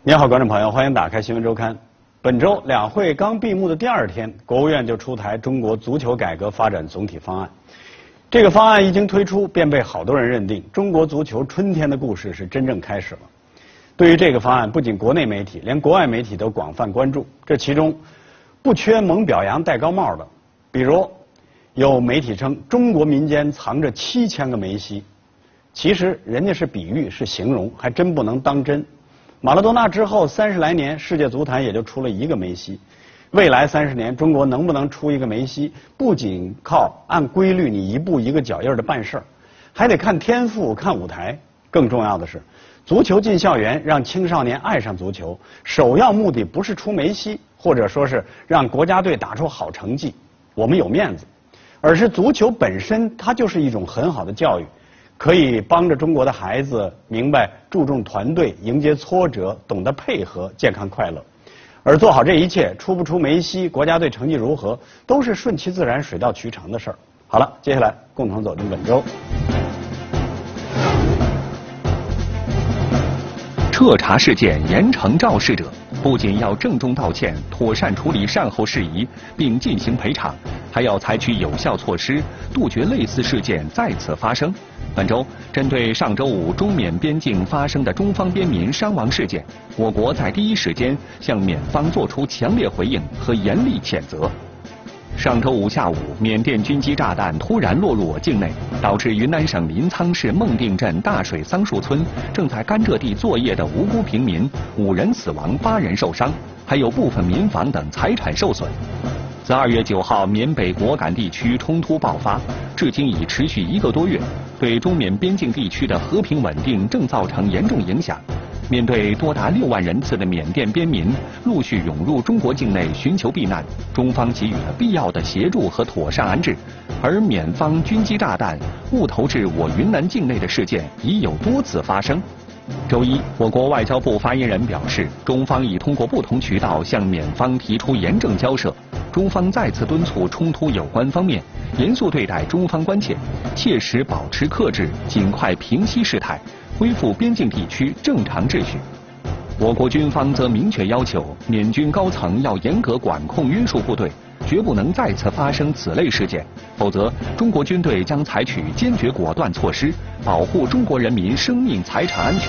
您好，观众朋友，欢迎打开新闻周刊。本周两会刚闭幕的第二天，国务院就出台中国足球改革发展总体方案。这个方案一经推出，便被好多人认定中国足球春天的故事是真正开始了。对于这个方案，不仅国内媒体，连国外媒体都广泛关注。这其中不缺猛表扬戴高帽的，比如有媒体称中国民间藏着7000个梅西，其实人家是比喻，是形容，还真不能当真。马拉多纳之后30来年，世界足坛也就出了一个梅西。未来30年，中国能不能出一个梅西，不仅靠按规律你一步一个脚印的办事儿，还得看天赋、看舞台。更重要的是，足球进校园，让青少年爱上足球，首要目的不是出梅西，或者说是让国家队打出好成绩，我们有面子，而是足球本身它就是一种很好的教育，可以帮着中国的孩子明白注重团队、迎接挫折、懂得配合、健康快乐。而做好这一切，出不出梅西，国家队成绩如何，都是顺其自然、水到渠成的事儿。好了，接下来共同走进本周。 彻查事件，严惩肇事者，不仅要郑重道歉、妥善处理善后事宜，并进行赔偿，还要采取有效措施，杜绝类似事件再次发生。本周，针对上周五中缅边境发生的中方边民伤亡事件，我国在第一时间向缅方作出强烈回应和严厉谴责。上周五下午，缅甸军机炸弹突然落入我境内，导致云南省临沧市孟定镇大水桑树村正在甘蔗地作业的无辜平民5人死亡，8人受伤，还有部分民房等财产受损。自2月9号缅北果敢地区冲突爆发，至今已持续1个多月，对中缅边境地区的和平稳定正造成严重影响。面对多达6万人次的缅甸边民陆续涌入中国境内寻求避难，中方给予了必要的协助和妥善安置，而缅方军机炸弹误投至我云南境内的事件已有多次发生。周一，我国外交部发言人表示，中方已通过不同渠道向缅方提出严正交涉，中方再次敦促冲突有关方面严肃对待中方关切，切实保持克制，尽快平息事态，恢复边境地区正常秩序。我国军方则明确要求缅军高层要严格管控约束部队，绝不能再次发生此类事件，否则中国军队将采取坚决果断措施，保护中国人民生命财产安全。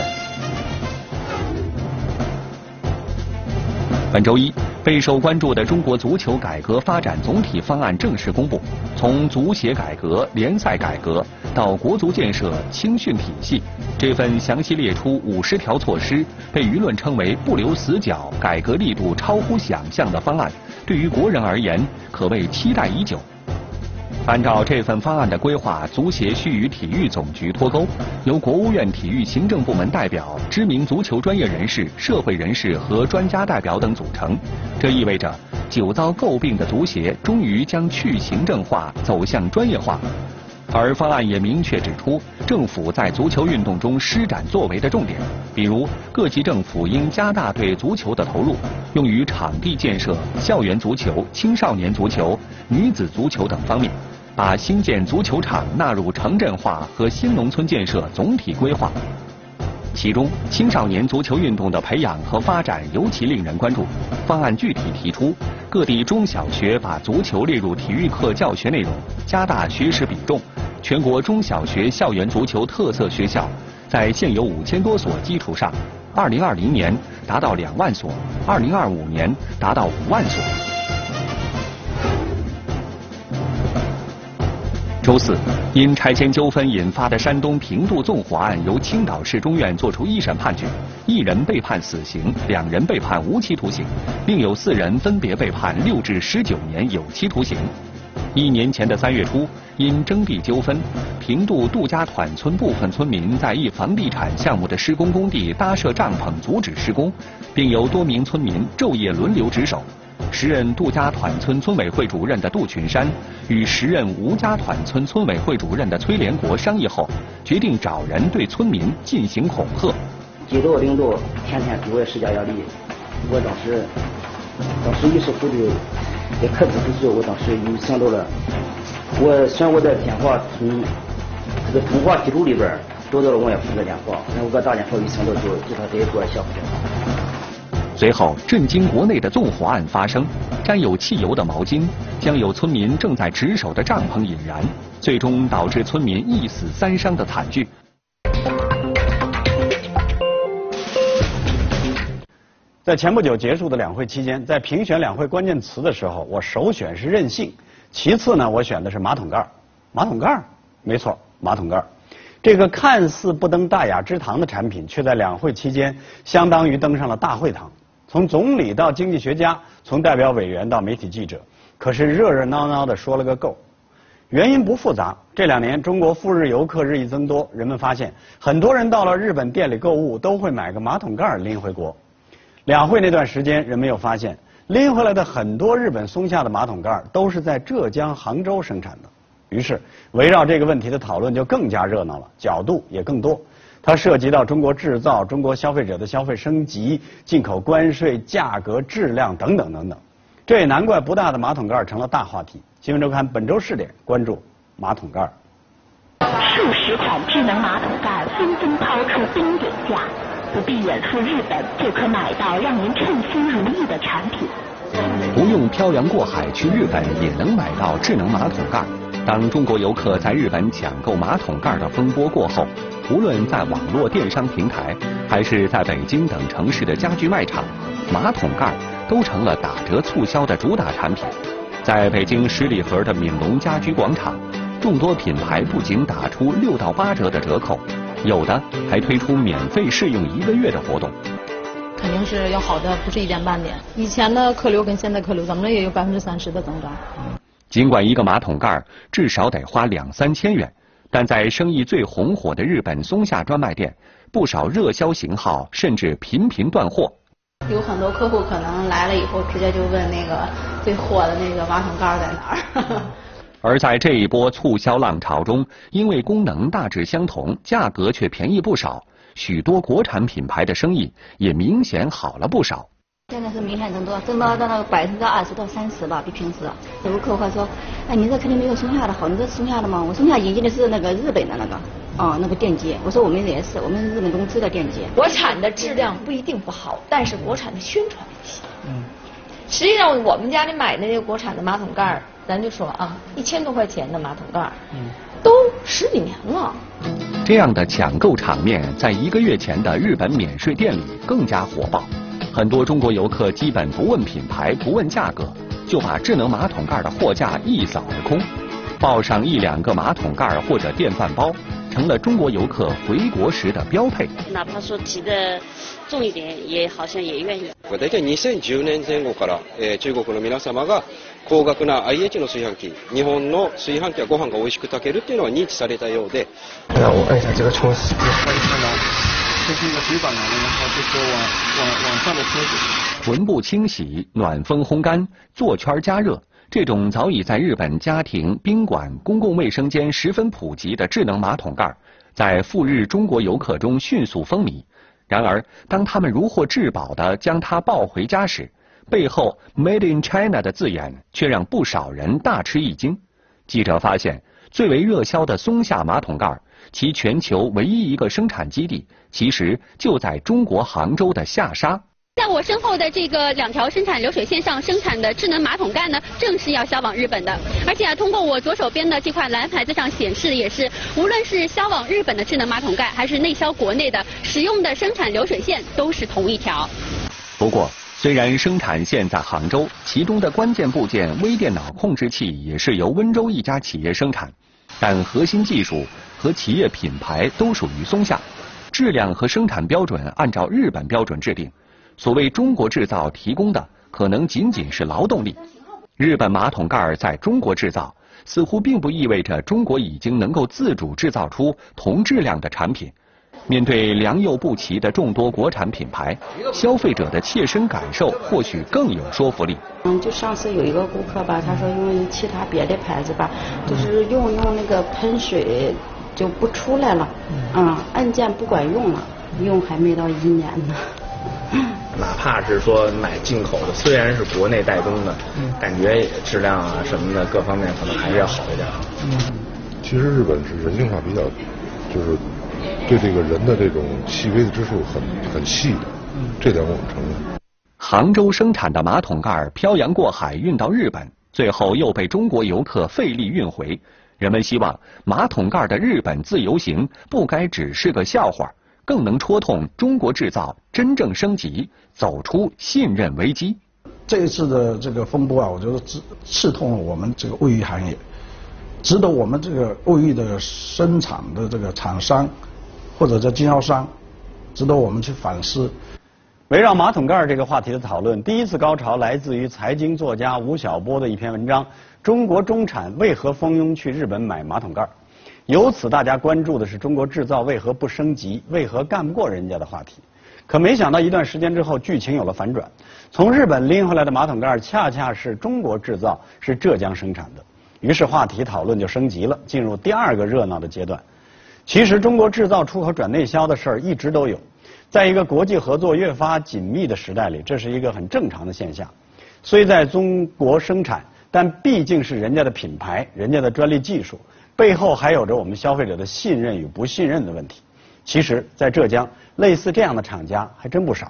本周一，备受关注的中国足球改革发展总体方案正式公布。从足协改革、联赛改革到国足建设、青训体系，这份详细列出50条措施，被舆论称为不留死角、改革力度超乎想象的方案，对于国人而言可谓期待已久。按照这份方案的规划，足协需与体育总局脱钩，由国务院体育行政部门代表、知名足球专业人士、社会人士和专家代表等组成。这意味着久遭诟病的足协终于将去行政化走向专业化。而方案也明确指出，政府在足球运动中施展作为的重点，比如各级政府应加大对足球的投入，用于场地建设、校园足球、青少年足球、女子足球等方面，把新建足球场纳入城镇化和新农村建设总体规划。其中，青少年足球运动的培养和发展尤其令人关注。方案具体提出，各地中小学把足球列入体育课教学内容，加大学时比重。全国中小学校园足球特色学校，在现有5000多所基础上，2020年达到2万所，2025年达到5万所。周四，因拆迁纠纷引发的山东平度纵火案由青岛市中院作出一审判决，1人被判死刑，2人被判无期徒刑，另有4人分别被判6至19年有期徒刑。1年前的3月初，因征地纠纷，平度杜家团村部分村民在一房地产项目的施工工地搭设帐篷阻止施工，并由多名村民昼夜轮流值守。时任杜家团村村委会主任的杜群山与时任吴家团村村委会主任的崔连国商议后，决定找人对村民进行恐吓。 街道领导天天给我施加压力，我当时一时糊涂，也克制不住，我当时又想到了，我选我的电话从这个通话记录里边找到了王岳峰的电话，然后我打电话一想到就给他给我吓唬的。 随后，震惊国内的纵火案发生，沾有汽油的毛巾将有村民正在值守的帐篷引燃，最终导致村民1死3伤的惨剧。 在前不久结束的两会期间，在评选两会关键词的时候，我首选是韧性，其次呢，我选的是马桶盖。马桶盖，没错，马桶盖。这个看似不登大雅之堂的产品，却在两会期间相当于登上了大会堂。从总理到经济学家，从代表委员到媒体记者，可是热热闹闹的说了个够。原因不复杂，这2年中国赴日游客日益增多，人们发现很多人到了日本店里购物都会买个马桶盖拎回国。两会那段时间，人们又发现拎回来的很多日本松下的马桶盖都是在浙江杭州生产的。于是围绕这个问题的讨论就更加热闹了，角度也更多。它涉及到中国制造、中国消费者的消费升级、进口关税、价格、质量等等等等。这也难怪不大的马桶盖成了大话题。新闻周刊本周试点关注马桶盖。 数十款智能马桶盖纷纷抛出冰点价，不必远赴日本就可买到让您称心如意的产品。 不用漂洋过海去日本也能买到智能马桶盖。当中国游客在日本抢购马桶盖的风波过后，无论在网络电商平台，还是在北京等城市的家居卖场，马桶盖都成了打折促销的主打产品。在北京十里河的闽龙家居广场，众多品牌不仅打出6到8折的折扣，有的还推出免费试用1个月的活动。 肯定是要好的不是一点半点，以前的客流跟现在客流怎么着也有30%的增长。 尽管一个马桶盖至少得花2、3千元，但在生意最红火的日本松下专卖店，不少热销型号甚至频频断货。 有很多客户可能来了以后，直接就问那个最火的那个马桶盖在哪儿。 而在这一波促销浪潮中，因为功能大致相同，价格却便宜不少，许多国产品牌的生意也明显好了不少。 现在是明显增多到那个20%到30%吧，比平时。有客户说，哎，你这肯定没有松下的好，你这是松下的吗？我松下引进的是那个日本的那个，那个电机。我说我们也是，我们日本公司的电机。 国产的质量不一定不好，但是国产的宣传问题。实际上我们家里买的那个国产的马桶盖，咱就说啊，1000多块钱的马桶盖，都10几年了。 这样的抢购场面，在1个月前的日本免税店里更加火爆。很多中国游客基本不问品牌，不问价格，就把智能马桶盖的货架一扫而空，抱上1、2个马桶盖或者电饭煲，成了中国游客回国时的标配。 哪怕说提的重一点，也好像也愿意。 大体2010年前後から中国の皆様が高額な IH の炊飯器、日本の炊飯器はご飯が美味しく炊けるっていうのは認知されたようで。 让我按一下这个冲洗。 这是一个水管来的，然后就是往上的冲洗。 臀部清洗、暖风烘干、坐圈加热，这种早已在日本家庭、宾馆、公共卫生间十分普及的智能马桶盖，在赴日中国游客中迅速风靡。然而，当他们如获至宝地将它抱回家时，背后 "Made in China" 的字眼却让不少人大吃一惊。记者发现，最为热销的松下马桶盖，其全球唯一一个生产基地，其实就在中国杭州的下沙。 在我身后的这个2条生产流水线上生产的智能马桶盖呢，正是要销往日本的。而且通过我左手边的这块蓝牌子上显示的也是，无论是销往日本的智能马桶盖，还是内销国内的，使用的生产流水线都是同一条。 不过，虽然生产线在杭州，其中的关键部件微电脑控制器也是由温州一家企业生产，但核心技术和企业品牌都属于松下，质量和生产标准按照日本标准制定。所谓中国制造提供的可能仅仅是劳动力。日本马桶盖在中国制造，似乎并不意味着中国已经能够自主制造出同质量的产品。面对良莠不齐的众多国产品牌，消费者的切身感受或许更有说服力。 就上次有一个顾客吧，他说因为其他别的牌子吧，就是用那个喷水就不出来了，按键不管用了，用还没到1年呢。 哪怕是说买进口的，虽然是国内代工的，感觉质量啊什么的各方面可能还是要好一点。 其实日本是人性化比较，就是对这个人的这种细微的之处很细的，这点我们承认。 杭州生产的马桶盖漂洋过海运到日本，最后又被中国游客费力运回。人们希望马桶盖的日本自由行不该只是个笑话，更能戳痛中国制造真正升级，走出信任危机。 这一次的这个风波啊，我觉得刺痛了我们这个卫浴行业，值得我们这个卫浴的生产的这个厂商或者叫经销商，值得我们去反思。 围绕马桶盖这个话题的讨论，第一次高潮来自于财经作家吴晓波的一篇文章《中国中产为何蜂拥去日本买马桶盖》。由此大家关注的是中国制造为何不升级，为何干不过人家的话题。可没想到一段时间之后，剧情有了反转，从日本拎回来的马桶盖恰恰是中国制造，是浙江生产的。于是话题讨论就升级了，进入第二个热闹的阶段。其实中国制造出口转内销的事儿一直都有，在一个国际合作越发紧密的时代里，这是一个很正常的现象。虽在中国生产，但毕竟是人家的品牌，人家的专利技术，背后还有着我们消费者的信任与不信任的问题。其实在浙江，类似这样的厂家还真不少。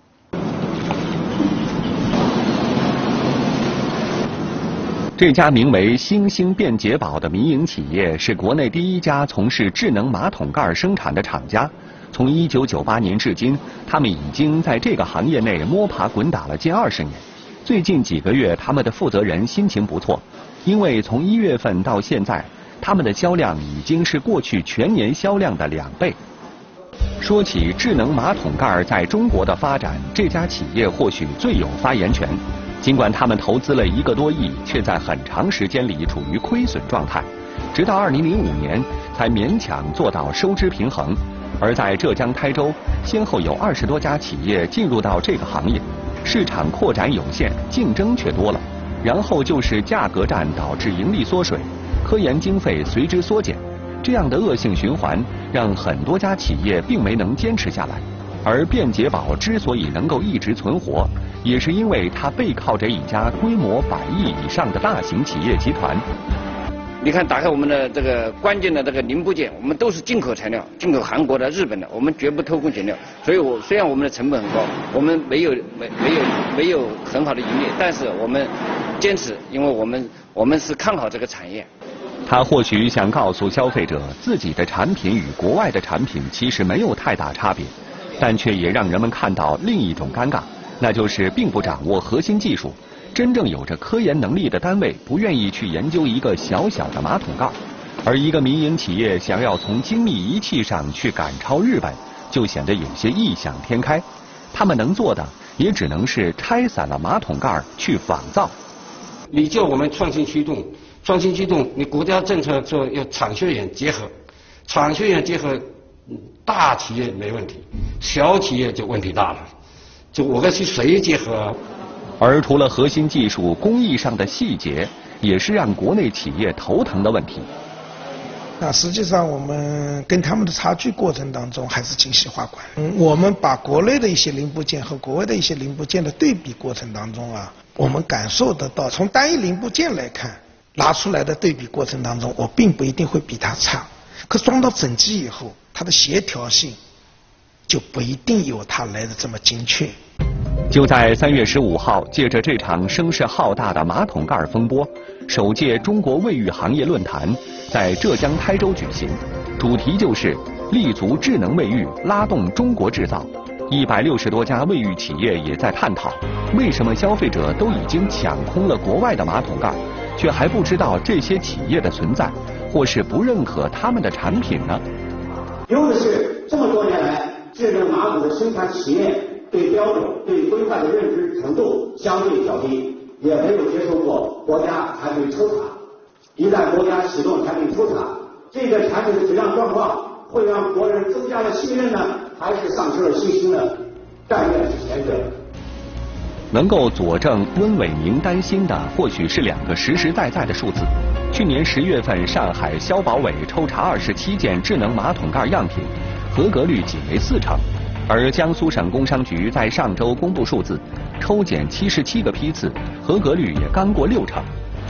这家名为星星便捷宝的民营企业是国内第一家从事智能马桶盖生产的厂家。从1998年至今，他们已经在这个行业内摸爬滚打了近20年。最近几个月，他们的负责人心情不错，因为从1月份到现在，他们的销量已经是过去全年销量的2倍。说起智能马桶盖在中国的发展，这家企业或许最有发言权。尽管他们投资了1个多亿，却在很长时间里处于亏损状态，直到2005年才勉强做到收支平衡。而在浙江台州，先后有20多家企业进入到这个行业，市场扩展有限，竞争却多了。然后就是价格战导致盈利缩水，科研经费随之缩减，这样的恶性循环让很多家企业并没能坚持下来。而便捷宝之所以能够一直存活，也是因为它背靠着一家规模100亿以上的大型企业集团。 你看，打开我们的这个关键的这个零部件，我们都是进口材料，进口韩国的、日本的，我们绝不偷工减料。所以虽然我们的成本很高，我们没有很好的盈利，但是我们坚持，因为我们是看好这个产业。 他或许想告诉消费者，自己的产品与国外的产品其实没有太大差别，但却也让人们看到另一种尴尬，那就是并不掌握核心技术。真正有着科研能力的单位不愿意去研究一个小小的马桶盖，而一个民营企业想要从精密仪器上去赶超日本，就显得有些异想天开。他们能做的也只能是拆散了马桶盖去仿造。 你叫我们创新驱动，你国家政策说要产学研结合，产学研结合，大企业没问题，小企业就问题大了，就我跟谁结合啊？ 而除了核心技术，工艺上的细节也是让国内企业头疼的问题。 那实际上我们跟他们的差距过程当中还是精细化管。我们把国内的一些零部件和国外的一些零部件的对比过程当中啊，我们感受得到，从单一零部件来看，拿出来的对比过程当中，我并不一定会比它差。可装到整机以后，它的协调性就不一定有它来的这么精确。 就在3月15号，借着这场声势浩大的马桶盖风波，首届中国卫浴行业论坛在浙江台州举行，主题就是立足智能卫浴，拉动中国制造。160多家卫浴企业也在探讨，为什么消费者都已经抢空了国外的马桶盖，却还不知道这些企业的存在，或是不认可他们的产品呢？ 由于是这么多年来，智能马桶的生产企业对标准、对规范的认知程度相对较低，也没有接受过国家产品抽查。一旦国家启动产品抽查，这个产品的质量状况会让国人增加了信任呢，还是丧失了信心呢？但愿是前者。 能够佐证温伟明担心的，或许是2个实实在在的数字。去年10月份，上海消保委抽查27件智能马桶盖样品，合格率仅为4成。而江苏省工商局在上周公布数字，抽检77个批次，合格率也刚过6成。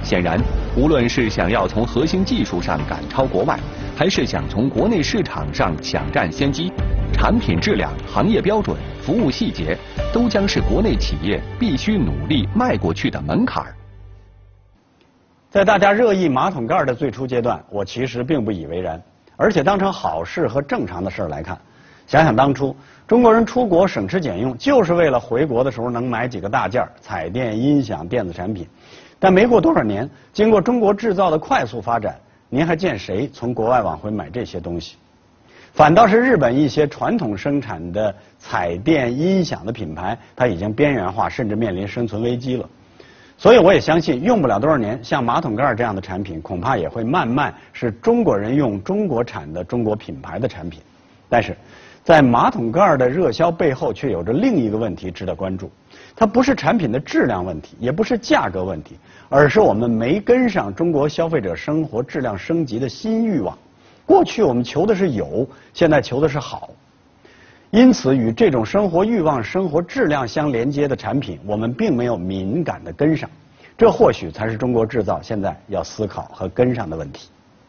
显然，无论是想要从核心技术上赶超国外，还是想从国内市场上抢占先机，产品质量、行业标准、服务细节，都将是国内企业必须努力迈过去的门槛。 在大家热议马桶盖的最初阶段，我其实并不以为然，而且当成好事和正常的事来看。想想当初，中国人出国省吃俭用，就是为了回国的时候能买几个大件彩电、音响、电子产品。但没过多少年，经过中国制造的快速发展，您还见谁从国外往回买这些东西？反倒是日本一些传统生产的彩电、音响的品牌，它已经边缘化，甚至面临生存危机了。所以我也相信，用不了多少年，像马桶盖这样的产品，恐怕也会慢慢是中国人用中国产的中国品牌的产品。但是，在马桶盖的热销背后，却有着另一个问题值得关注。它不是产品的质量问题，也不是价格问题，而是我们没跟上中国消费者生活质量升级的新欲望。过去我们求的是有，现在求的是好。因此，与这种生活欲望、生活质量相连接的产品，我们并没有敏感地跟上。这或许才是中国制造现在要思考和跟上的问题。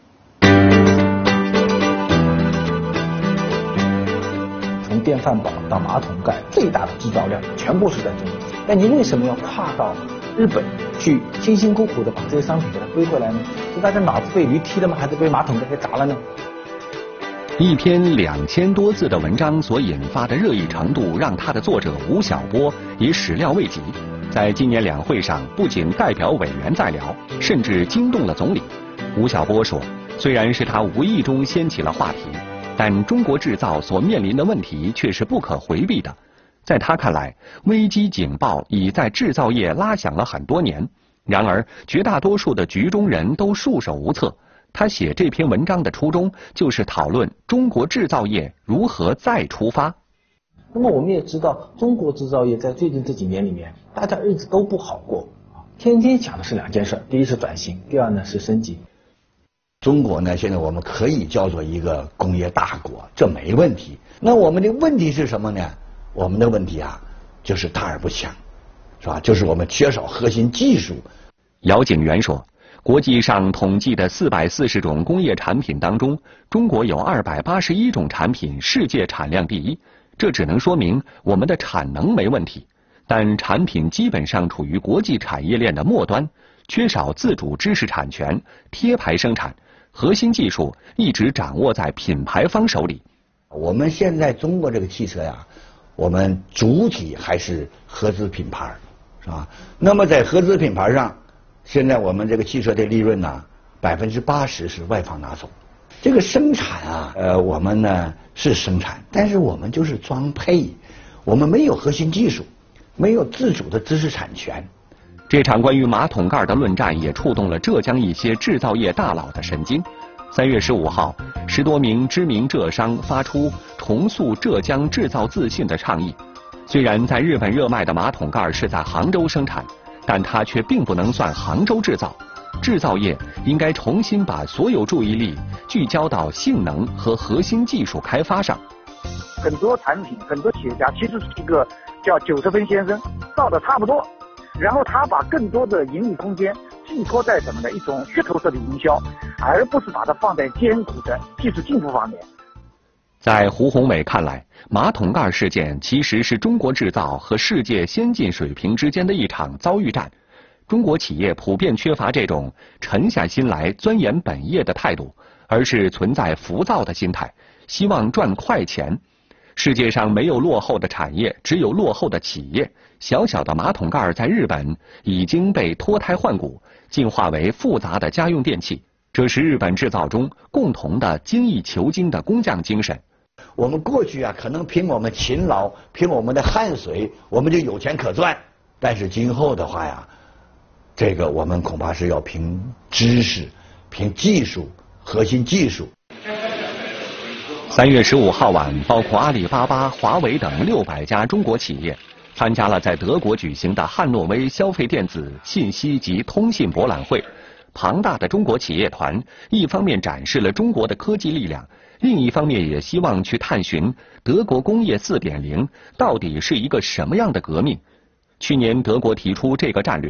从电饭煲到马桶盖，最大的制造量全部是在中国。那您为什么要跨到日本去辛辛苦苦地把这些商品给它归回来呢？是大家脑子被驴踢了吗？还是被马桶盖给砸了呢？ 一篇2000多字的文章所引发的热议程度，让他的作者吴晓波也始料未及。在今年两会上，不仅代表委员在聊，甚至惊动了总理。吴晓波说，虽然是他无意中掀起了话题，但中国制造所面临的问题却是不可回避的。在他看来，危机警报已在制造业拉响了很多年，然而绝大多数的局中人都束手无策。他写这篇文章的初衷就是讨论中国制造业如何再出发。 那么我们也知道，中国制造业在最近这几年里面，大家日子都不好过，天天想的是两件事，第一是转型，第二呢是升级。 中国呢，现在我们可以叫做一个工业大国，这没问题。那我们的问题是什么呢？我们的问题啊，就是大而不强，是吧？就是我们缺少核心技术。 姚景元说，国际上统计的440种工业产品当中，中国有281种产品世界产量第一，这只能说明我们的产能没问题，但产品基本上处于国际产业链的末端，缺少自主知识产权，贴牌生产，核心技术一直掌握在品牌方手里。 我们现在中国这个汽车呀，我们主体还是合资品牌，是吧？那么在合资品牌上，现在我们这个汽车的利润呢，80%是外方拿走。这个生产啊，我们呢是生产，但是我们就是装配，我们没有核心技术，没有自主的知识产权。 这场关于马桶盖的论战也触动了浙江一些制造业大佬的神经。3月15号，10多名知名浙商发出重塑浙江制造自信的倡议。虽然在日本热卖的马桶盖是在杭州生产，但它却并不能算杭州制造。制造业应该重新把所有注意力聚焦到性能和核心技术开发上。 很多产品，很多企业家其实是一个叫90分先生，造的差不多，然后他把更多的盈利空间寄托在什么呢？一种噱头式的营销，而不是把它放在艰苦的技术进步方面。 在胡宏伟看来，马桶盖事件其实是中国制造和世界先进水平之间的一场遭遇战。中国企业普遍缺乏这种沉下心来钻研本业的态度，而是存在浮躁的心态，希望赚快钱。世界上没有落后的产业，只有落后的企业。小小的马桶盖在日本已经被脱胎换骨，进化为复杂的家用电器。这是日本制造中共同的精益求精的工匠精神。 我们过去啊，可能凭我们勤劳，凭我们的汗水，我们就有钱可赚。但是今后的话呀，这个我们恐怕是要凭知识、凭技术、核心技术。 3月15号晚，包括阿里巴巴、华为等600家中国企业参加了在德国举行的汉诺威消费电子、信息及通信博览会。庞大的中国企业团一方面展示了中国的科技力量，另一方面也希望去探寻德国工业4.0到底是一个什么样的革命。去年德国提出这个战略，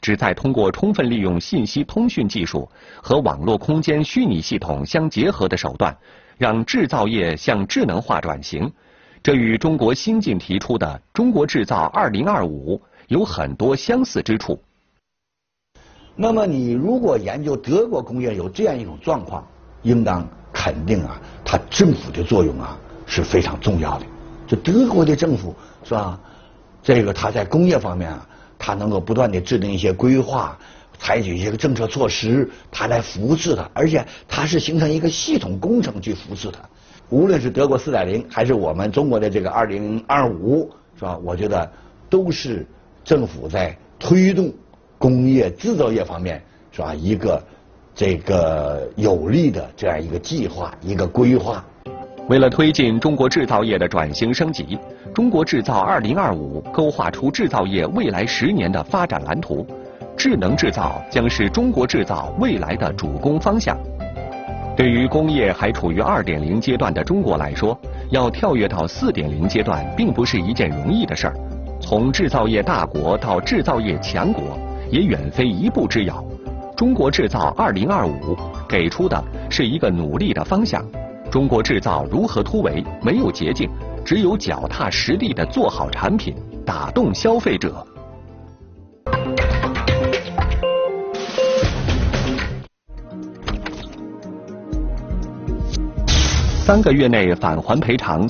旨在通过充分利用信息通讯技术和网络空间虚拟系统相结合的手段，让制造业向智能化转型。这与中国新近提出的“中国制造2025”有很多相似之处。 那么你如果研究德国工业有这样一种状况，应当肯定啊，它政府的作用啊是非常重要的。就德国的政府是吧？这个它在工业方面啊，它能够不断地制定一些规划，采取一些政策措施，它来扶持它，而且它是形成一个系统工程去扶持它。无论是德国4.0还是我们中国的这个2025，是吧？我觉得都是政府在推动工业制造业方面，是吧？一个这个有力的这样一个计划，一个规划。 为了推进中国制造业的转型升级，中国制造2025勾画出制造业未来10年的发展蓝图。智能制造将是中国制造未来的主攻方向。对于工业还处于2.0阶段的中国来说，要跳跃到4.0阶段并不是一件容易的事儿。从制造业大国到制造业强国，也远非一步之遥。中国制造2025给出的是一个努力的方向。中国制造如何突围，没有捷径，只有脚踏实地的做好产品，打动消费者。3个月内返还赔偿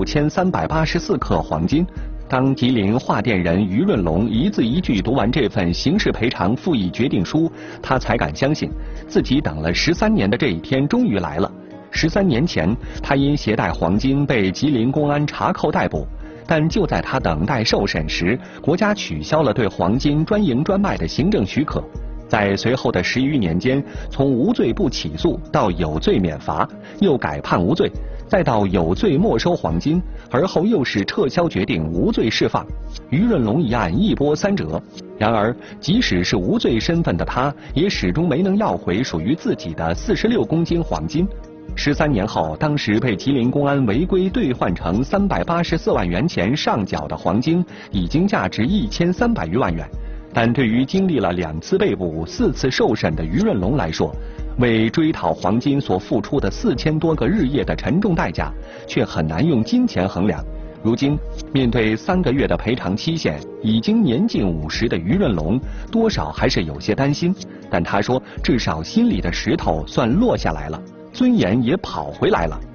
46384克黄金。当吉林华电人于润龙一字一句读完这份刑事赔偿复议决定书，他才敢相信自己等了13年的这一天终于来了。13年前，他因携带黄金被吉林公安查扣逮捕，但就在他等待受审时，国家取消了对黄金专营专卖的行政许可。在随后的10余年间，从无罪不起诉到有罪免罚，又改判无罪，再到有罪没收黄金，而后又是撤销决定无罪释放。于润龙一案一波三折。然而，即使是无罪身份的他，也始终没能要回属于自己的46公斤黄金。13年后，当时被吉林公安违规兑换成384万元钱上缴的黄金，已经价值1300余万元。但对于经历了2次被捕、4次受审的于润龙来说，为追讨黄金所付出的4000多个日夜的沉重代价，却很难用金钱衡量。如今，面对3个月的赔偿期限，已经年近50的于润龙，多少还是有些担心。但他说，至少心里的石头算落下来了，尊严也跑回来了。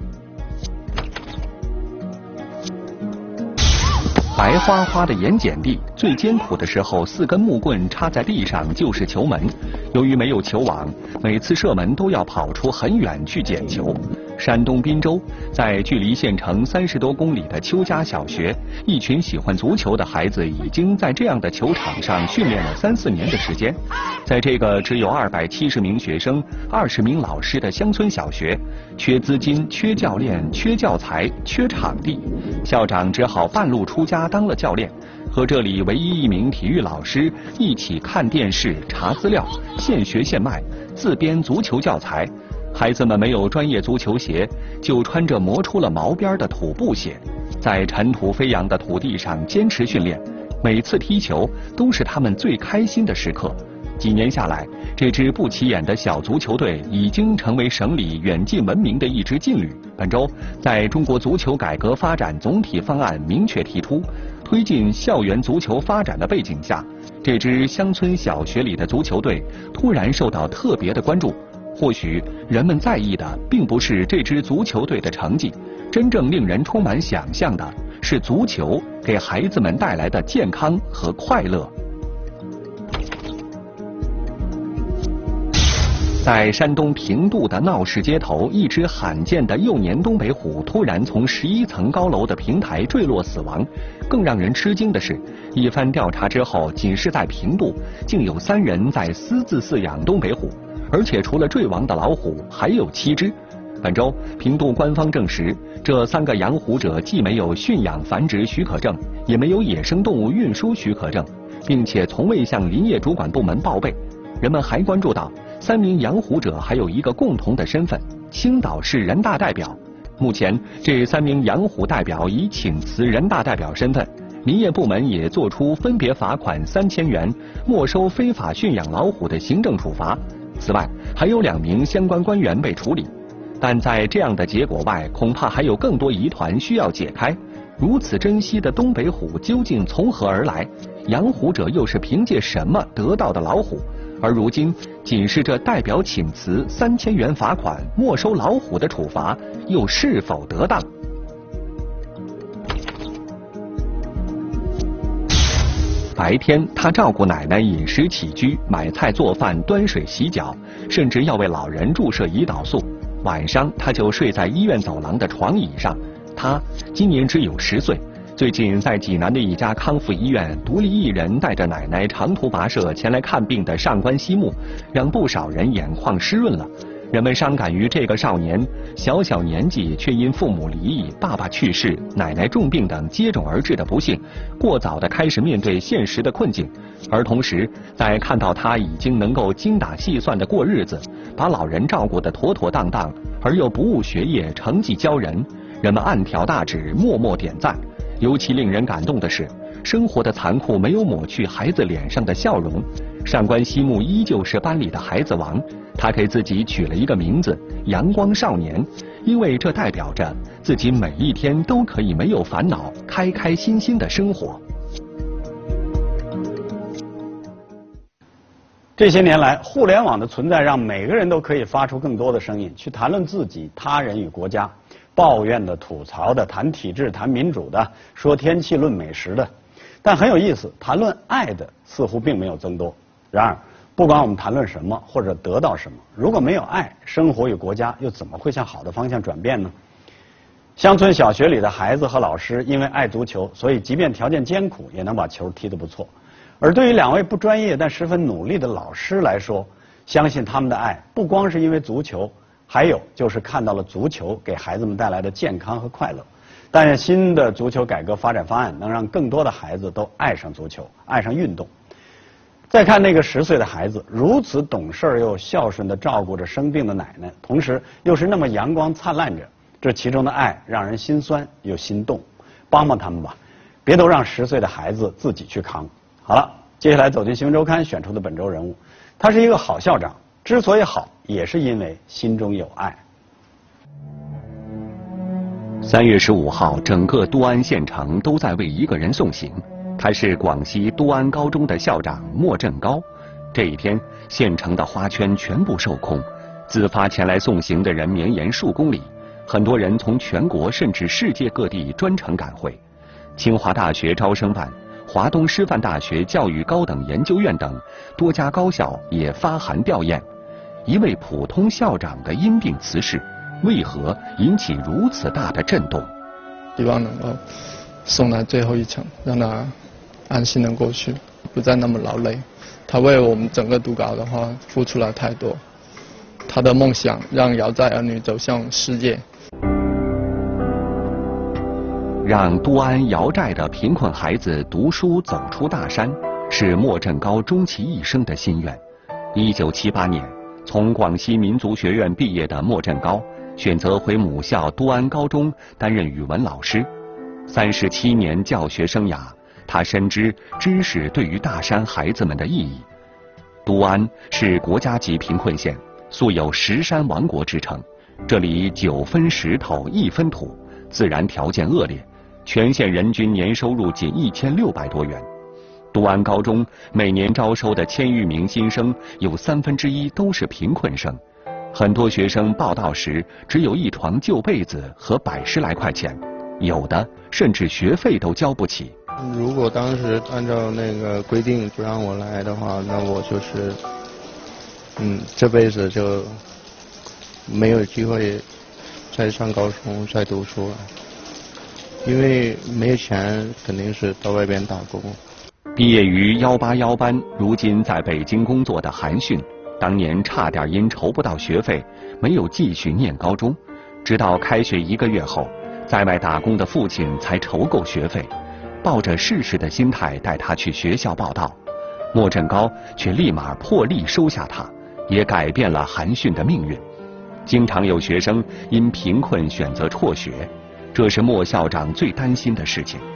白花花的盐碱地，最艰苦的时候，4根木棍插在地上就是球门。由于没有球网，每次射门都要跑出很远去捡球。山东滨州，在距离县城30多公里的邱家小学，一群喜欢足球的孩子已经在这样的球场上训练了3、4年的时间。在这个只有270名学生、20名老师的乡村小学，缺资金、缺教练、缺教材、缺场地，校长只好半路出家当了教练，和这里唯一一名体育老师一起看电视、查资料，现学现卖，自编足球教材。孩子们没有专业足球鞋，就穿着磨出了毛边的土布鞋，在尘土飞扬的土地上坚持训练。每次踢球都是他们最开心的时刻。几年下来，这支不起眼的小足球队已经成为省里远近闻名的一支劲旅。本周，在中国足球改革发展总体方案明确提出，推进校园足球发展的背景下，这支乡村小学里的足球队突然受到特别的关注。或许人们在意的并不是这支足球队的成绩，真正令人充满想象的是足球给孩子们带来的健康和快乐。在山东平度的闹市街头，一只罕见的幼年东北虎突然从11层高楼的平台坠落死亡。更让人吃惊的是，一番调查之后，仅是在平度，竟有3人在私自饲养东北虎。而且除了坠亡的老虎，还有7只。本周，平度官方证实，这3个养虎者既没有驯养繁殖许可证，也没有野生动物运输许可证，并且从未向林业主管部门报备。人们还关注到，3名养虎者还有一个共同的身份——青岛市人大代表。目前，这3名养虎代表已请辞人大代表身份。 林业部门也作出分别罚款3000元、没收非法驯养老虎的行政处罚。此外，还有2名相关官员被处理。但在这样的结果外，恐怕还有更多疑团需要解开。如此珍惜的东北虎究竟从何而来？养虎者又是凭借什么得到的老虎？而如今，仅是这代表请辞3000元罚款、没收老虎的处罚，又是否得当？白天，他照顾奶奶饮食起居，买菜做饭、端水洗脚，甚至要为老人注射胰岛素。晚上，他就睡在医院走廊的床椅上。他今年只有10岁。最近在济南的一家康复医院，独立一人带着奶奶长途跋涉前来看病的上官希木，让不少人眼眶湿润了。人们伤感于这个少年小小年纪却因父母离异、爸爸去世、奶奶重病等接踵而至的不幸，过早地开始面对现实的困境。而同时，在看到他已经能够精打细算地过日子，把老人照顾得妥妥当当，而又不误学业、成绩骄人，人们暗挑大指，默默点赞。尤其令人感动的是，生活的残酷没有抹去孩子脸上的笑容。上官希木依旧是班里的孩子王，他给自己取了一个名字“阳光少年”，因为这代表着自己每一天都可以没有烦恼、开开心心的生活。 这些年来，互联网的存在让每个人都可以发出更多的声音，去谈论自己、他人与国家，抱怨的、吐槽的、谈体制、谈民主的、说天气、论美食的。但很有意思，谈论爱的似乎并没有增多。然而，不管我们谈论什么或者得到什么，如果没有爱，生活与国家又怎么会向好的方向转变呢？乡村小学里的孩子和老师因为爱足球，所以即便条件艰苦，也能把球踢得不错。而对于2位不专业但十分努力的老师来说，相信他们的爱不光是因为足球，还有就是看到了足球给孩子们带来的健康和快乐。但愿新的足球改革发展方案能让更多的孩子都爱上足球，爱上运动。再看那个10岁的孩子，如此懂事又孝顺地照顾着生病的奶奶，同时又是那么阳光灿烂着，这其中的爱让人心酸又心动。帮帮他们吧，别都让10岁的孩子自己去扛。好了，接下来走进新闻周刊选出的本周人物，他是一个好校长，之所以好，也是因为心中有爱。 3月15号，整个都安县城都在为一个人送行，他是广西都安高中的校长莫振高。这一天，县城的花圈全部售空，自发前来送行的人绵延数公里，很多人从全国甚至世界各地专程赶回。清华大学招生办、华东师范大学教育高等研究院等多家高校也发函吊唁。一位普通校长的因病辞世，为何引起如此大的震动？ 希望能够送他最后一程，让他安心的过去，不再那么劳累。他为我们整个读稿的话付出了太多，他的梦想让姚寨儿女走向世界。 让都安姚寨的贫困孩子读书走出大山，是莫振高终其一生的心愿。1978年，从广西民族学院毕业的莫振高选择回母校都安高中担任语文老师。37年教学生涯，他深知知识对于大山孩子们的意义。都安是国家级贫困县，素有石山王国之称。这里9分石头1分土，自然条件恶劣，全县人均年收入仅1600多元。都安高中每年招收的1000余名新生，有1/3都是贫困生。很多学生报到时只有一床旧被子和110来块钱，有的甚至学费都交不起。 如果当时按照那个规定不让我来的话，那我就是这辈子就没有机会再上高中再读书了，因为没有钱肯定是到外边打工。 毕业于181班，如今在北京工作的韩迅，当年差点因筹不到学费没有继续念高中，直到开学1个月后，在外打工的父亲才筹够学费，抱着试试的心态带他去学校报到。莫振高却立马破例收下他，也改变了韩迅的命运。经常有学生因贫困选择辍学，这是莫校长最担心的事情。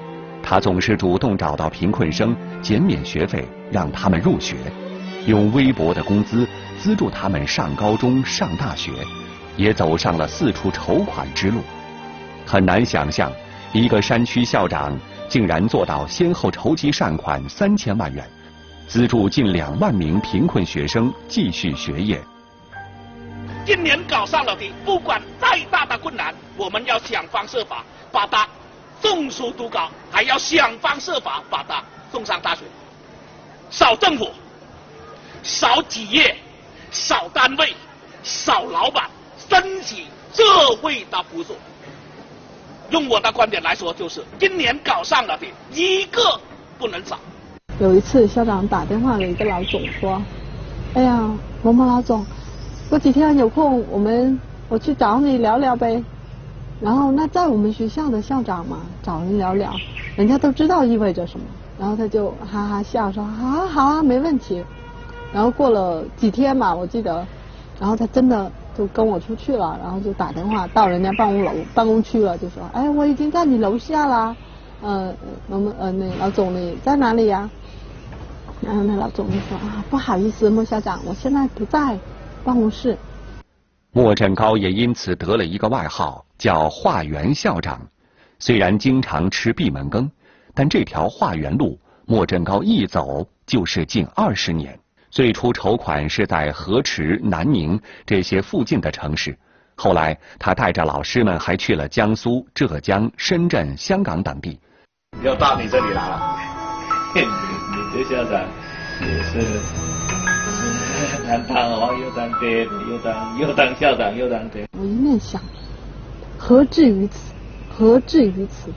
他总是主动找到贫困生减免学费，让他们入学，用微薄的工资资助他们上高中、上大学，也走上了四处筹款之路。很难想象，一个山区校长竟然做到先后筹集善款3000万元，资助近2万名贫困学生继续学业。 今年考上了的，不管再大的困难，我们要想方设法把他送书读高，还要想方设法把他送上大学。少政府，少企业，少单位，少老板，升级社会的辅助。用我的观点来说，就是今年考上了的一个不能少。 有一次校长打电话给一个老总说：“哎呀，某某老总，过几天有空我去找你聊聊呗。”然后那在我们学校的校长嘛，找人聊聊，人家都知道意味着什么，然后他就哈哈笑说：“好啊，没问题。”然后过了几天嘛，我记得，然后他真的就跟我出去了，然后就打电话到人家办公区了，就说：“哎，我已经在你楼下了，那老总你在哪里呀？”然后那老总就说：“啊，不好意思，莫校长，我现在不在办公室。” 莫振高也因此得了一个外号，叫化缘校长。虽然经常吃闭门羹，但这条化缘路，莫振高一走就是近20年。最初筹款是在河池、南宁这些附近的城市，后来他带着老师们还去了江苏、浙江、深圳、香港等地。 又到你这里来了，你这校长也是难当哦，又当爹，又当校长，又当爹。 我一面想，何至于此？何至于此？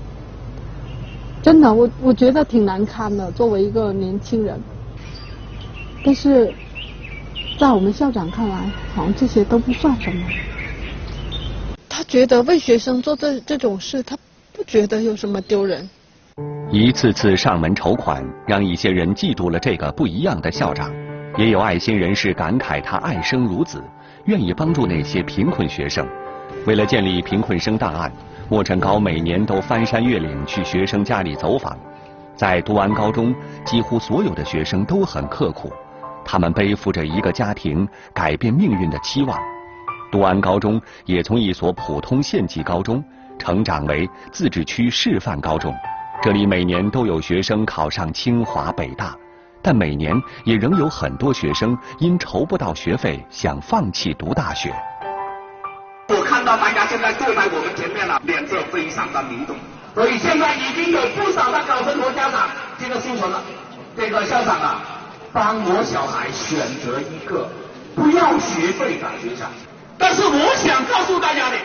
真的，我觉得挺难堪的，作为一个年轻人。但是，在我们校长看来，好像这些都不算什么。他觉得为学生做这种事，他不觉得有什么丢人。 一次次上门筹款，让一些人嫉妒了这个不一样的校长，也有爱心人士感慨他爱生如子，愿意帮助那些贫困学生。为了建立贫困生档案，莫振高每年都翻山越岭去学生家里走访。在都安高中，几乎所有的学生都很刻苦，他们背负着一个家庭改变命运的期望。都安高中也从一所普通县级高中成长为自治区示范高中，这里每年都有学生考上清华、北大，但每年也仍有很多学生因筹不到学费想放弃读大学。 我看到大家现在坐在我们前面了，脸色非常的凝重，所以现在已经有不少的考生和家长接着新闻了。这个校长啊，帮我小孩选择一个不要学费的学校。但是我想告诉大家的，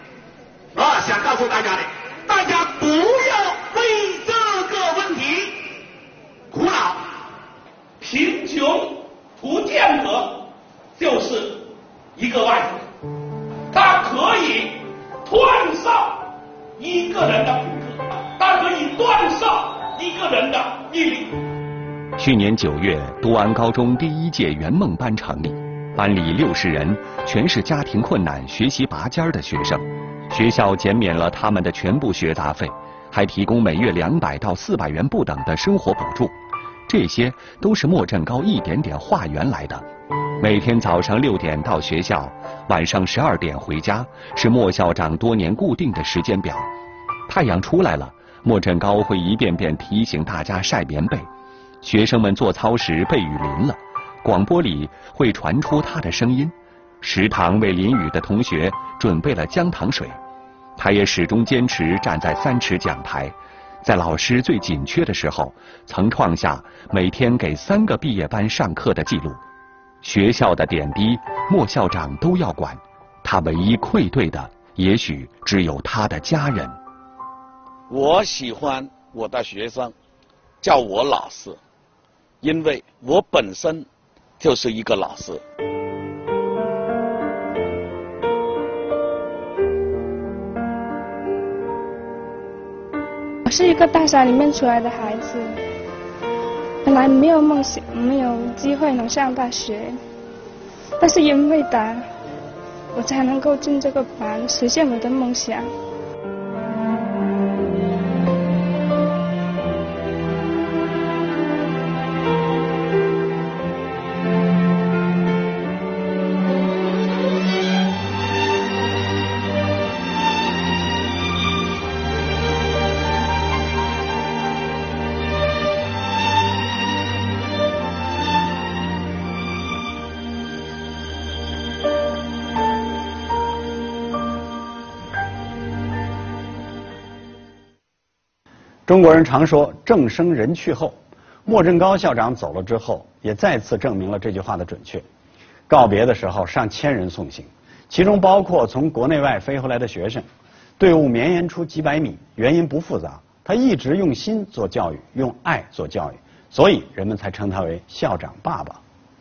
大家不要为这个问题苦恼。贫穷不间隔就是一个外壳，它可以断上一个人的品格，它可以断上一个人的毅力。 去年9月，都安高中第1届圆梦班成立，班里60人，全是家庭困难、学习拔尖的学生。学校减免了他们的全部学杂费，还提供每月200到400元不等的生活补助。这些都是莫振高一点点化缘来的。每天早上6点到学校，晚上12点回家，是莫校长多年固定的时间表。太阳出来了，莫振高会一遍遍提醒大家晒棉被。学生们做操时被雨淋了，广播里会传出他的声音。食堂为淋雨的同学准备了姜糖水。他也始终坚持站在3尺讲台，在老师最紧缺的时候，曾创下每天给3个毕业班上课的记录。学校的点滴，莫校长都要管，他唯一愧对的，也许只有他的家人。 我喜欢我的学生叫我老师，因为我本身就是一个老师。 我是一个大山里面出来的孩子，本来没有梦想，没有机会能上大学，但是因为他，我才能够进这个班，实现我的梦想。 中国人常说政生人去后，莫振高校长走了之后，也再次证明了这句话的准确。告别的时候，上千人送行，其中包括从国内外飞回来的学生。队伍绵延出几百米，原因不复杂，他一直用心做教育，用爱做教育，所以人们才称他为校长爸爸。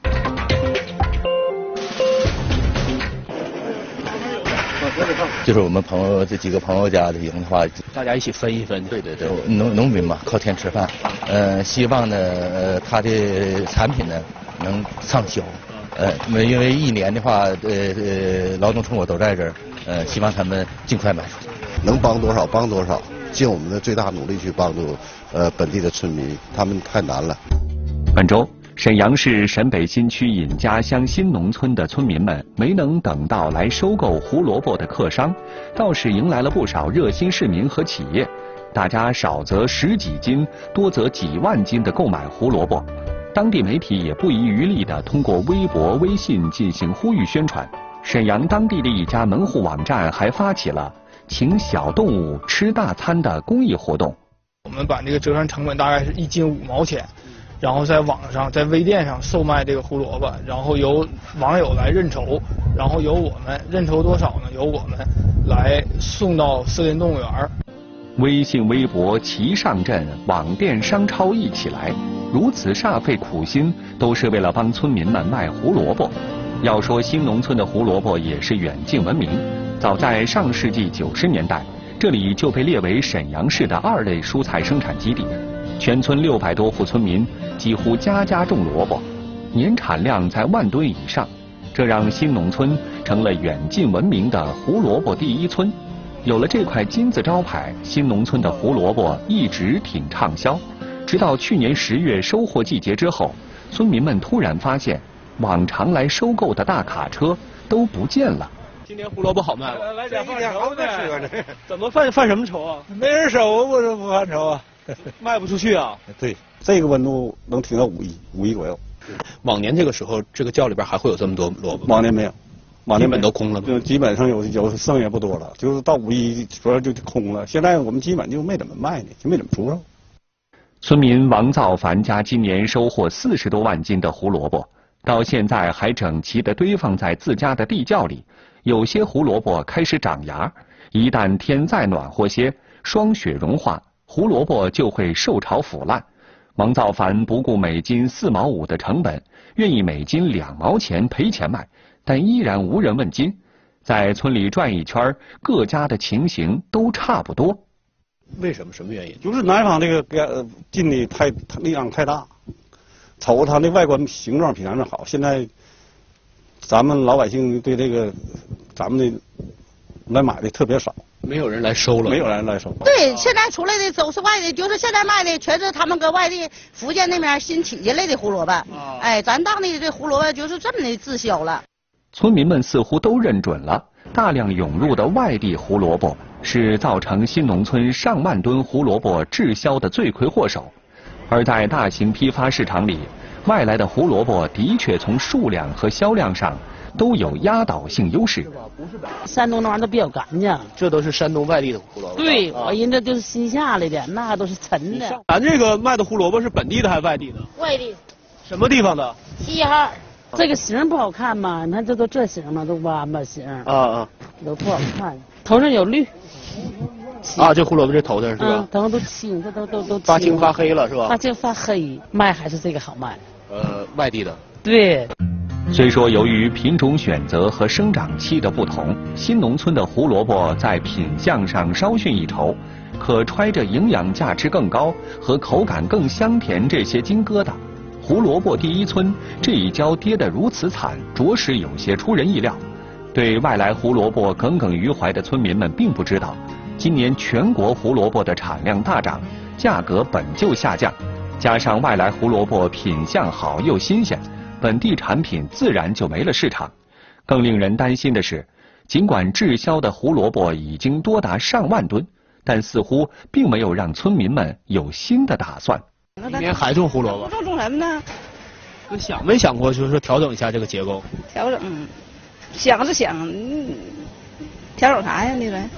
就是我们朋友这几个朋友家的营的话， 大家一起分一分。 对对对，农民嘛，靠天吃饭。希望呢，他的产品呢能畅销。因为一年的话，劳动成果都在这儿，希望他们尽快卖出去。 能帮多少帮多少，尽我们的最大努力去帮助本地的村民，他们太难了。 本周，沈阳市沈北新区尹家乡新农村的村民们没能等到来收购胡萝卜的客商，倒是迎来了不少热心市民和企业。大家少则十几斤，多则几万斤的购买胡萝卜。当地媒体也不遗余力地通过微博、微信进行呼吁宣传。沈阳当地的一家门户网站还发起了请小动物吃大餐的公益活动。 我们把这个折算成本大概是1斤5毛钱，然后在网上在微店上售卖这个胡萝卜，然后由网友来认筹，然后由我们认筹多少呢？由我们来送到森林动物园。 微信、微博齐上阵，网店、商超一起来，如此煞费苦心，都是为了帮村民们卖胡萝卜。要说新农村的胡萝卜也是远近闻名，早在上世纪90年代，这里就被列为沈阳市的2类蔬菜生产基地。全村600多户村民几乎家家种萝卜，年产量在10000吨以上，这让新农村成了远近闻名的胡萝卜第一村。有了这块金字招牌，新农村的胡萝卜一直挺畅销。直到去年10月收获季节之后，村民们突然发现，往常来收购的大卡车都不见了。 今年胡萝卜好卖吗？ 来点犯愁呢。怎么犯什么愁啊？ 没人收，我这不犯愁啊。 卖不出去啊？ 对，这个温度能挺到5亿左右。 往年这个时候，这个窖里边还会有这么多萝卜？ 往年没有。 基本都空了， 就基本上有剩也不多了，就是到5亿主要就空了。现在我们基本就没怎么卖呢，就没怎么出肉。 村民王造凡家今年收获40多万斤的胡萝卜，到现在还整齐地堆放在自家的地窖里。有些胡萝卜开始长芽，一旦天再暖和些，霜雪融化，胡萝卜就会受潮腐烂。王造凡不顾每斤4毛5的成本，愿意每斤2毛钱赔钱卖。但依然无人问津，在村里转一圈，各家的情形都差不多。 为什么？什么原因？ 就是南方这个进的力量太大，瞅它那外观形状比咱们好。现在咱们老百姓对这个咱们的来买的特别少， 没有人来收了。 没有人来收。 对，现在出来的都是外地，就是现在卖的全是他们搁外地福建那边新起进来的胡萝卜。哎，咱当地这胡萝卜就是这么的滞销了。 村民们似乎都认准了，大量涌入的外地胡萝卜是造成新农村上万吨胡萝卜滞销的罪魁祸首。而在大型批发市场里，外来的胡萝卜的确从数量和销量上都有压倒性优势。 山东那玩意儿都比较干净， 这都是山东外地的胡萝卜。 对，人家都是新下来的，那都是陈的。 咱这个卖的胡萝卜是本地的还是外地的？ 外地。 什么地方的？ 西哈。这个形不好看嘛，你看这都这形嘛，都弯巴形。都不好看。头上有绿。 这胡萝卜这头上是吧？ 头上都青，这都发青发黑了是吧？ 发青发黑，卖还是这个好卖。 外地的。 对。 虽说由于品种选择和生长期的不同，新农村的胡萝卜在品相上稍逊一筹，可揣着营养价值更高和口感更香甜这些金疙瘩。胡萝卜第一村这一跤跌得如此惨，着实有些出人意料。对外来胡萝卜耿耿于怀的村民们并不知道，今年全国胡萝卜的产量大涨，价格本就下降，加上外来胡萝卜品相好又新鲜，本地产品自然就没了市场。更令人担心的是，尽管滞销的胡萝卜已经多达上万吨，但似乎并没有让村民们有新的打算。 明年还种胡萝卜？ 种什么呢？ 想没想过就是说调整一下这个结构？ 调整，想是想，调整啥呀？那个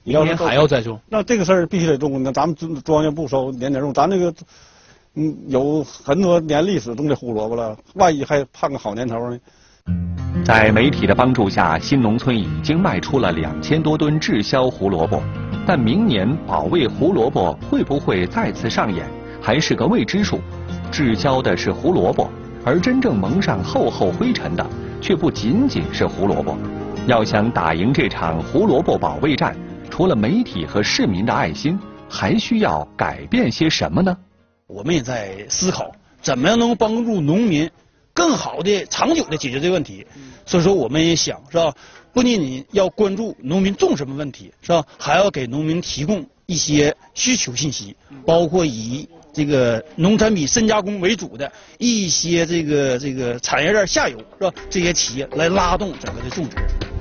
明年还要再种？ 那这个事儿必须得种。那咱们庄园不收，年种。咱这个有很多年历史种的胡萝卜了，万一还盼个好年头呢？ 在媒体的帮助下，新农村已经卖出了2000多吨滞销胡萝卜，但明年保卫胡萝卜会不会再次上演，还是个未知数。滞销的是胡萝卜，而真正蒙上厚厚灰尘的却不仅仅是胡萝卜。要想打赢这场胡萝卜保卫战，除了媒体和市民的爱心，还需要改变些什么呢？ 我们也在思考怎么样能够帮助农民更好的长久的解决这个问题。所以说我们也想是吧，不仅仅要关注农民种什么问题是吧，还要给农民提供一些需求信息，包括以这个农产品深加工为主的一些这个产业链下游是吧，这些企业来拉动整个的种植。